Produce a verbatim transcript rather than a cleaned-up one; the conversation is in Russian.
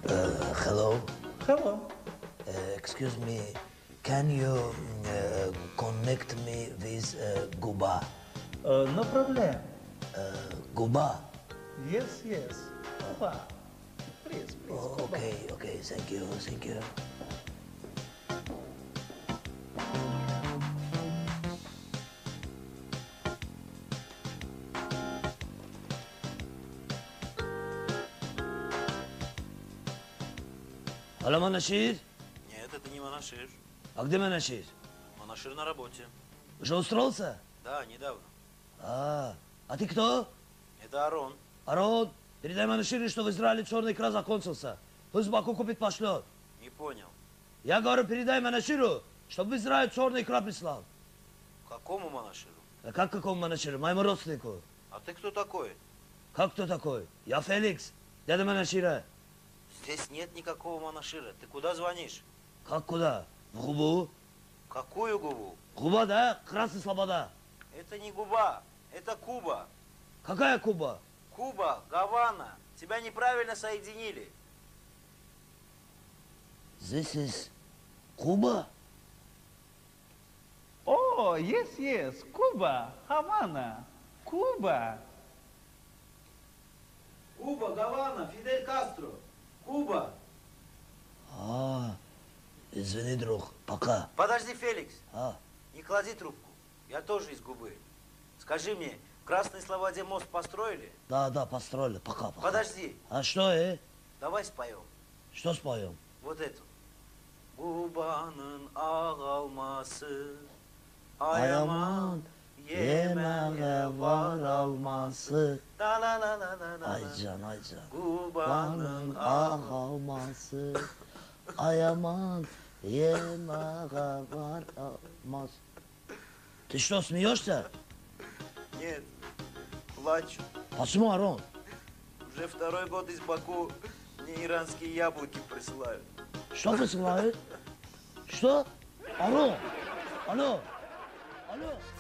Uh, hello. Hello. Uh, excuse me. Can you uh, connect me with uh, Guba? Uh, no problem. Uh, Guba. Yes, yes. Opa. Please, please. Oh, Opa. okay, okay. Thank you, thank you. Алло, Манашир? Нет, это не Манашир. А где Манашир? Манашир на работе. Уже устроился? Да, недавно. А, а ты кто? Это Арон. Арон, передай Манаширу, что в Израиле черный икра закончился. Пусть Баку купит, пошлет. Не понял. Я говорю, передай Манаширу, чтобы в Израиль черный икра прислал. Какому Манаширу? А как какому Манаширу? Моему родственнику. А ты кто такой? Как кто такой? Я Феликс, дядя Манашира. Здесь нет никакого Манашира. Ты куда звонишь? Как куда? В Губу? Какую губу? Губа, да? Красная слобода. Это не губа, это Куба. Какая Куба? Куба, Гавана. Тебя неправильно соединили. This is Куба? Oh, yes, yes. Cuba, Havana. Cuba. Куба, Гавана, Фидель Кастро. Куба. А, извини, друг, пока. Подожди, Феликс. А, Не клади трубку. Я тоже из губы. Скажи мне, в Красной Слободе мост построили? да, да, построили, пока, пока. Подожди. А что, э? Давай споем. Что споем? Вот эту. Губанın ağalması, Ayaman, yemeğe var alması. La la la la la la. Aycan, Aycan. Губанın Banın ah alması. Ayaman, yemeğe var alması. Ты что, смеешься? Нет, плачу. Почему, Арон? Уже второй год из Баку мне иранские яблоки присылают. Что присылают? Что? Алло? Алло? Алло?